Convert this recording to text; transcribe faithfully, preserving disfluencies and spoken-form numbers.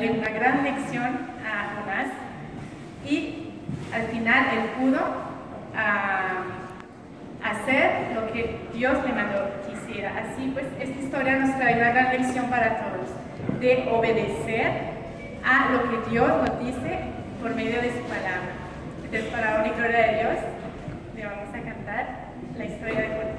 darle una gran lección a Jonás y al final él pudo uh, hacer lo que Dios le mandó que hiciera. Así pues, esta historia nos trae una gran lección para todos, de obedecer a lo que Dios nos dice por medio de su palabra. Entonces, para honra y gloria de Dios, le vamos a cantar la historia de Jonás.